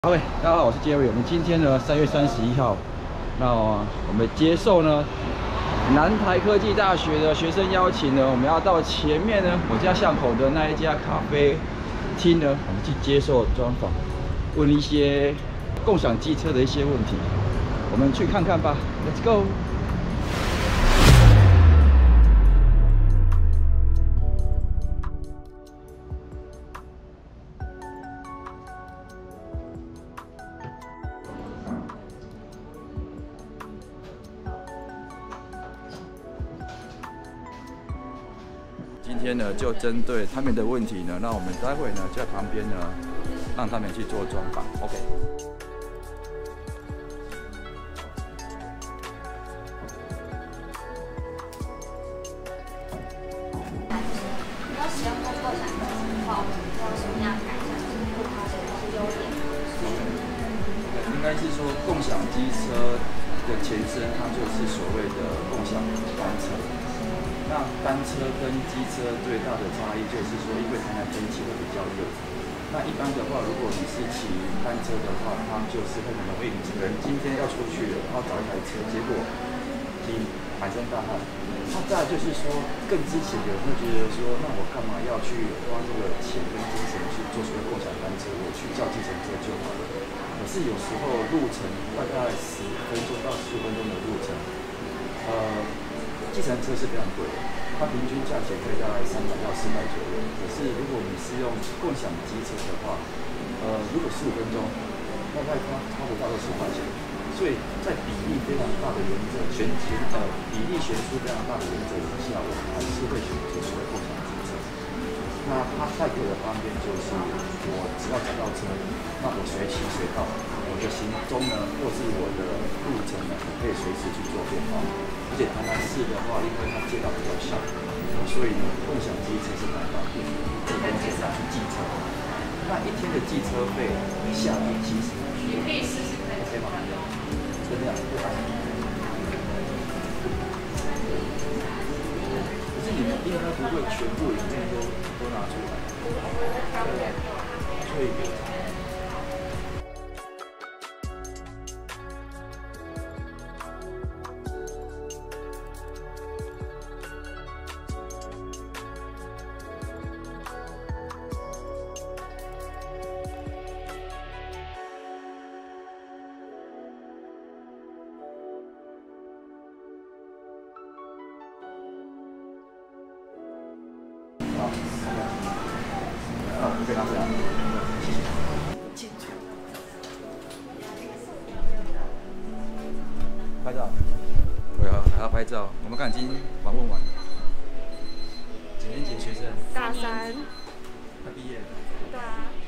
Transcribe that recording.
各位，大家好，我是杰瑞。我们今天呢，3月31号，那我们接受呢南台科技大学的学生邀请呢，我们要到前面呢我家巷口的那一家咖啡厅呢，我们去接受专访，问一些共享机车的一些问题，我们去看看吧 ，Let's go。 今天呢，就针对他们的问题呢，那我们待会呢就在旁边呢，让他们去做专访。OK。 要使用共享的情况，我们要什么样改善？不好的是优点。 应该是说共享机车的前身，它就是所谓的共享单车。 那单车跟机车最大的差异就是说，因为台南天气会比较热。那一般的话，如果你是骑单车的话，它就是会很容易，可能今天要出去了，然后找一台车，结果你满身大汗。那再来就是说，更之前有人会觉得说，那我干嘛要去花这个钱跟精神去做所谓共享单车？我去叫计程车就好了。可是有时候路程大概10分钟到15分钟的路程，计程车是非常贵的，它平均价钱可以大概300到400左右。可是如果你是用共享机车的话，如果15分钟，大概它差不到20块钱。所以在比例非常大的原则，比例悬殊非常大的原则之下，我还是会选择所谓共享机车。那它带给我的方便就是，我只要找到车，那我随骑随到，我的行踪呢，或是我的路程呢，可以随时去做变化。而且台南市的话，因为它街道比较小，所以呢，共享机车是蛮方便的。这边是计车，那一天的计车费下来70。 你可以试试看。 OK 吗？真的不难。可是你们应该不会全部里面都拿出来，所以有。 我可以拿出来，谢谢。拍照，还要拍照。我们刚已经访问完了。几年级学生？ 大3。 快毕业了。 对啊。